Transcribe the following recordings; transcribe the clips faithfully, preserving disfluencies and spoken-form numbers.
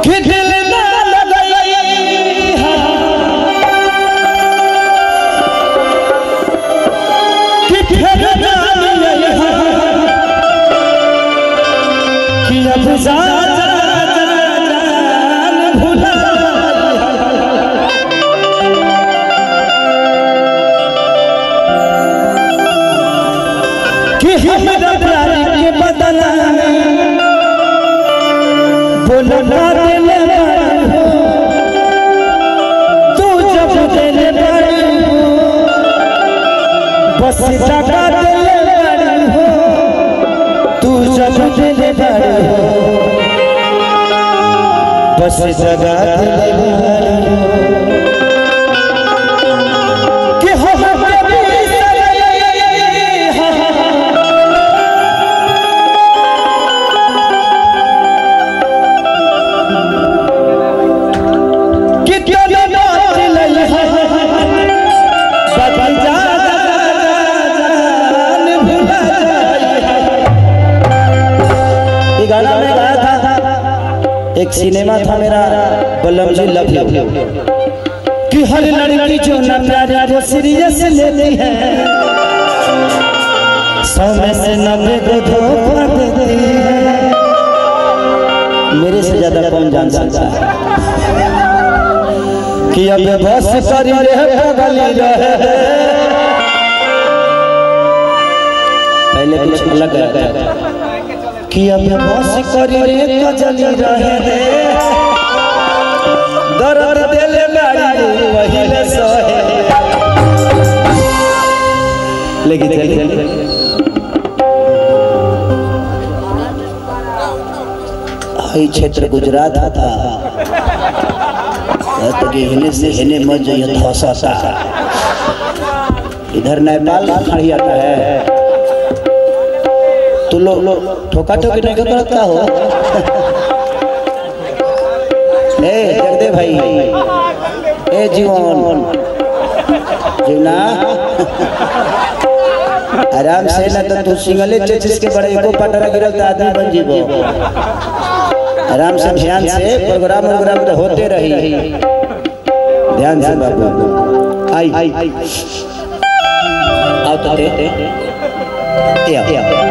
कि दिल ना लगाई कि फिर जानी कि अब जान भुला कि हमरा प्यार के बदला बोलो ना दिले बारी हो तू जब दिले बारी हो बस जगा दिले बारी हो तू जब दिले बारी हो बस जगा दिले बारी हो कि हो गाना में गाया था, एक सिनेमा था मेरा बल्लभ जी लव यू कि हर लड़की जो ना प्यार को सीरियस लेती है सौ में से नब्बे को धोखा देती है। मेरे से ज्यादा कौन जान सकता है कि अब बस करी रहे पगली रहे पहले कुछ अलग रहता था कि अब बस करी रे कजली रहे दर्द दिले बारी पहिले सहे लेकिन चली आई क्षेत्र गुजरात था तो कि हिने से हिने मज ये धौसा सा इधर नेपाल खड़ी आता है तू लो लो ठोका ठोकी नहीं करता हो ए जगदे भाई ए जीवन जीवना आराम से ना तो तू सिंगले चेचिस के बड़े को पटरा गिरल तो आदमी बन जीवो आराम से ध्यान से प्रोग्राम प्रोग्राम तो होते रही ध्यान से बाबू आई आओ तो ते ते आओ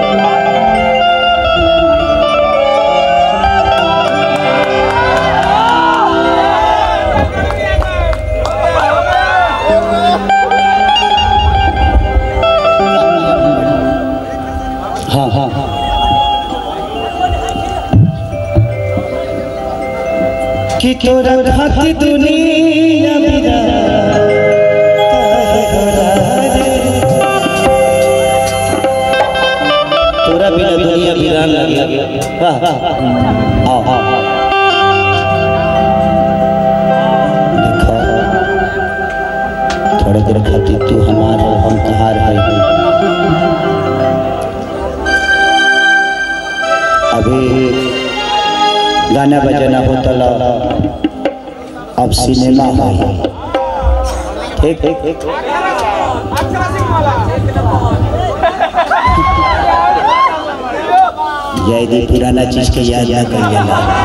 हाँ हाँ हाँ कि तोरा खाती दुनिया बिना तोरा बिना दुनिया बिना लगे वाह वाह आओ आओ देखो थोड़े देर खाती तू हमारा हम कहाँ रहे अभी गाना बजाना होता ला अब सिनेमा है ठीक ठीक जयदी पुराना चीज के याद ना करिए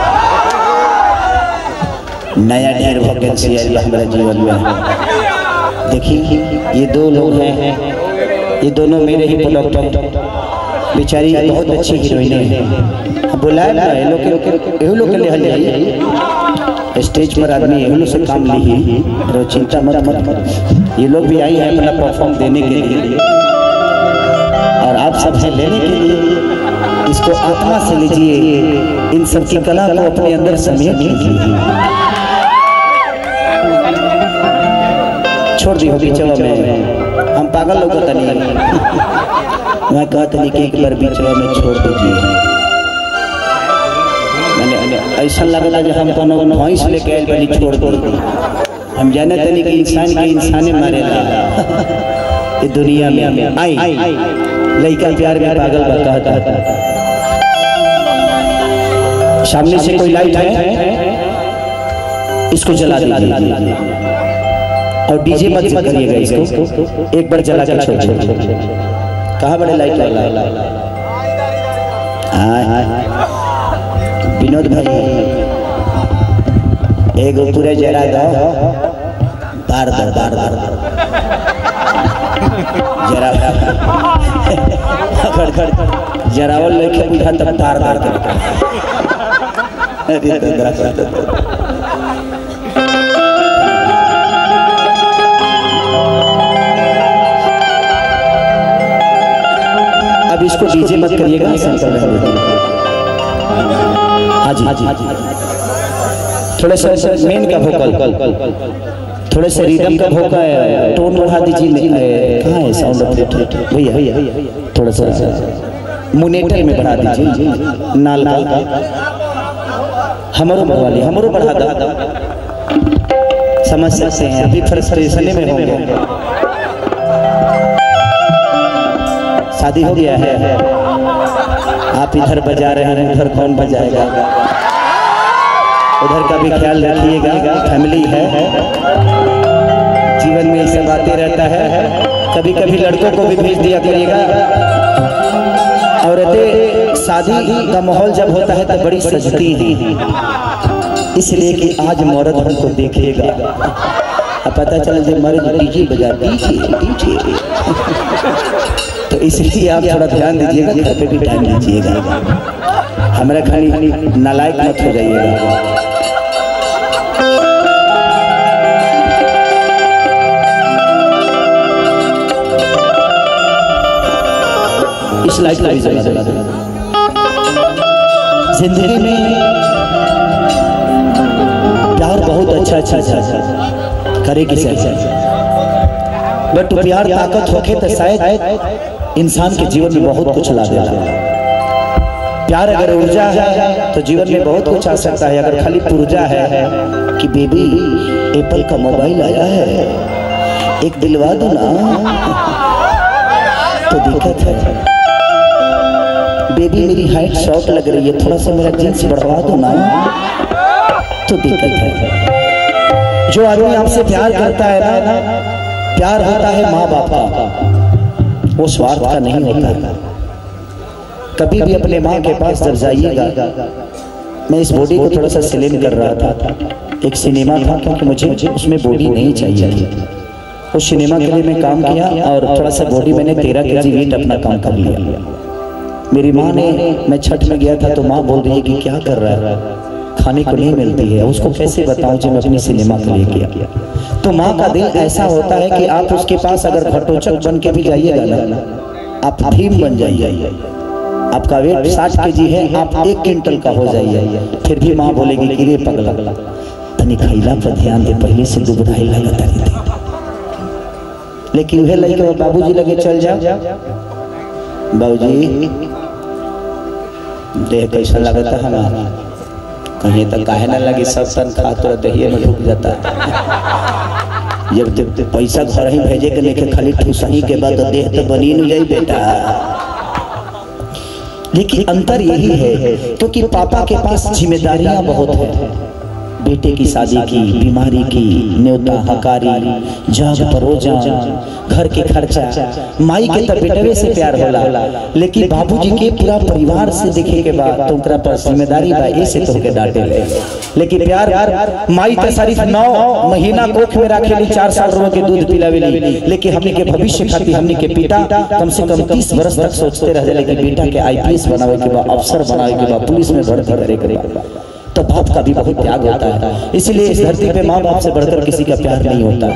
नया ढेर वैकेंसी है हमारे जीवन में। देखिए ये दो लोग हैं ये दोनों मेरे ही प्रोडक्ट बेचारी बहुत अच्छी हीरोइन है बुलाए ना ये लोग ये लोग के लिए जाइए स्टेज पर आदमी ये लोग से काम ली रो चिंता मत मत ये लोग भी आई है अपना परफॉर्म देने के लिए और आप सब से लेने के लिए इसको आत्मा से लीजिए इन सब की कला को अपने अंदर समेट लीजिए छोड़ दी होगी चलो में हम पागल लोग तो नहीं मैं कहता नहीं कि एक बार बीच में छोड़ दीजिए मैंने ऐसा लगता जब हम कोनो भैंस लेके आए बड़ी छोड़ दो हम जाने तनी कि इंसान के इंसाने मारे ये दुनिया में आई लड़का प्यार में पागल कहता था सामने से कोई लाइट है इसको जला दीजिए और डीजे मत करिएगा इसको एक बार जला के छोड़ दीजिए कहाँ बड़े लाइट वाला विनोद भाई एगो पूरे जरा दो बार दो बार दो जरा खड़ खड़ जरावल लेके बुझा तब तार तार कर अरे तंद्रा करते अब इसको डीजे मत करिएगा। हाँ जी हाँ जी थोड़ा सा मेन का वोकल थोड़ा सा रिदम का भोका है टोन बढ़ा दीजिए। कहाँ है साउंड भैया भैया थोड़ा सा मुनेटर में बढ़ा दीजिए नाल का हमारो बढ़वा ली हमारो बढ़ा दो समझ सकते हैं अभी फ्रस्ट्रेशन में होंगे। शादी हो गया है आप इधर बजा रहे हैं उधर कौन बजाएगा उधर का भी ख्याल रखिएगा। फैमिली है जीवन में ऐसे बातें रहता है कभी कभी लड़कों को भी भेज दिया करिएगा। औरतें शादी का माहौल जब होता है तो बड़ी सजती हैं इसलिए कि आज मर्द हमको देखेगा अब पता चला जब मर्द डीजे बजा डीजे डीजे तो इसलिए आप थोड़ा ध्यान दीजिएगा घर पे भी टाइम दीजिएगा हमारा खाली नालायक मत हो जाइएगा। इस लाइट का भी जला जला जिंदगी में प्यार बहुत अच्छा अच्छा अच्छा करे किसे बट प्यार ताकत होके तो शायद इंसान के जीवन में बहुत कुछ ला देता है। प्यार अगर ऊर्जा है तो जीवन में बहुत कुछ आ सकता है। अगर खाली ऊर्जा है कि बेबी एप्पल का मोबाइल आया है एक दिलवा दो ना तो दिक्कत है। बेबी मेरी हाइट शॉर्ट लग रही है थोड़ा सा मेरा जींस बढ़वा दो ना तो दिक्कत है। जो आदमी आपसे प्यार करता है ना प्यार होता है माँ बाप का वो स्वार्थ का नहीं होता है। कभी भी अपने माँ के पास जब जाइएगा मैं इस बॉडी को थोड़ा सा सिलेक्ट कर रहा था एक सिनेमा था क्योंकि मुझे उसमें बॉडी नहीं चाहिए थी। उस सिनेमा के लिए मैं काम किया और थोड़ा सा बॉडी मैंने तेरह के जी वेट अपना काम कर लिया। मेरी माँ ने मैं छठ में गया था तो माँ बोल रही है कि क्या कर रहा है खाने को नहीं मिलती है उसको कैसे बताऊं जो मैं अपनी सिनेमा के लिए किया। तो माँ का दिल ऐसा होता है कि आप उसके पास अगर घटोचक बन के भी जाइएगा ना आप भीम बन जाइए। आपका वेट साठ के जी है आप एक क्विंटल का हो जाइए फिर भी माँ बोलेगी कि रे पगला तनी खैला पर ध्यान दे पहले से दुबराई लगता नहीं। लेकिन वह लड़के बाबूजी लगे चल जाओ बाबूजी देह कैसा लगता है हमारा कहीं तक काहे ना लगी सब तन खा तो दहिए में ढुक जाता है। जब तक पैसा घर ही भेजे के लेके खाली ठूसही के बाद देह तो बनी नहीं जाई बेटा। लेकिन अंतर यही है क्योंकि तो पापा के पास जिम्मेदारियां बहुत है बेटे की शादी की बीमारी की न्योता हकारी जाग परोजा घर के खर्चा माई के तो बेटवे से प्यार होला लेकिन बाबूजी के पूरा परिवार से देखे के बाद तो उनका पर जिम्मेदारी बा ऐसे तो के डांटे ले। लेकिन प्यार माई तो सिर्फ नौ महीना कोख में रखेली चार साल रोज के दूध पिलावेली लेकिन हमने के भविष्य खातिर हमने के पिता कम से कम तीस वर्ष तक सोचते रह जाए कि बेटा के आईपीएस बनावे के बाद अफसर बनावे के बाद पुलिस में भर्ती करे के बाद तो बाप का भी बहुत त्याग होता है। इसलिए इस धरती पे माँ बाप से बढ़कर किसी का प्यार नहीं होता।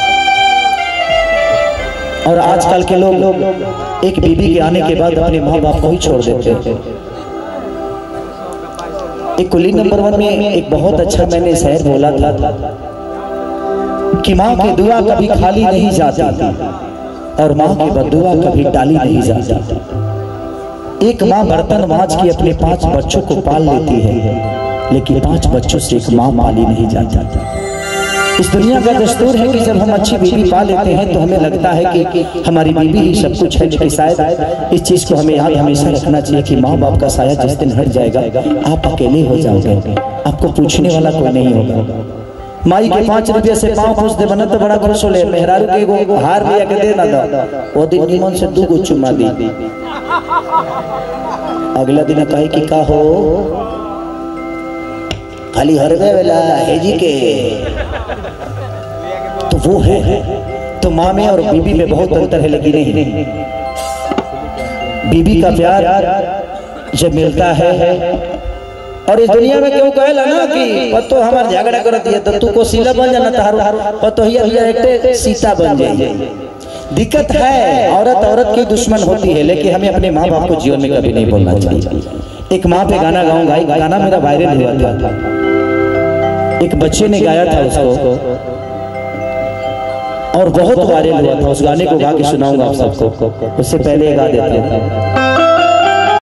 और आजकल के लोग एक बीबी के आने के बाद अपने माँ बाप को ही छोड़ देते हैं। एक कुली नंबर वन में एक बहुत अच्छा मैंने शहर बोला था कि माँ की दुआ कभी खाली नहीं जाती और माँ की बददुआ कभी टाली नहीं जाती। एक माँ बर्तन मांज के अपने पांच बच्चों को पाल लेती है लेकिन पांच बच्चों से एक माँ पाली नहीं जाती। इस दुनिया का दस्तूर है कि जब हम अच्छी बीवी पा लेते हैं तो हमें लगता है कि हमारी बीवी ही सब कुछ है। लेकिन शायद इस चीज को हमें याद हमेशा रखना चाहिए कि माँ बाप का साया जिस दिन हट जाएगा आप अकेले हो जाओगे आपको पूछने वाला कोई नहीं होगा। माई के पांच रुपये से पाँव पूछ दे बना तो बड़ा खुश हो ले मेहरारू के एगो हार लिया के दे ना दो वो दिन निमन से दू गो चुमा दी अगला दिन कहे कि का हो खाली हरवे वाला है जी के, तो वो है। तो माँ में और बीबी में बहुत अंतर है, लेकिन नहीं, बीबी का प्यार जब मिलता है, और इस दुनिया में क्यों कहला ना कि पतो हमार झगड़ा करती है, तो तू कोशिला बन जाना, तारो पतो ही एक सीता बन जाए। दिक्कत है, औरत औरत की दुश्मन होती है, लेकिन हमें अपने माँ बाप को जीवन में कभी नहीं बोलना चाहिए। एक माँ पे गाना गाऊंगा, गाना मेरा वायरल हुआ था, एक बच्चे ने गाया था उसको और बहुत वायरल हुआ था। उस गाने को गा के सुनाऊंगा आप सबको, उससे पहले गा देता हूं।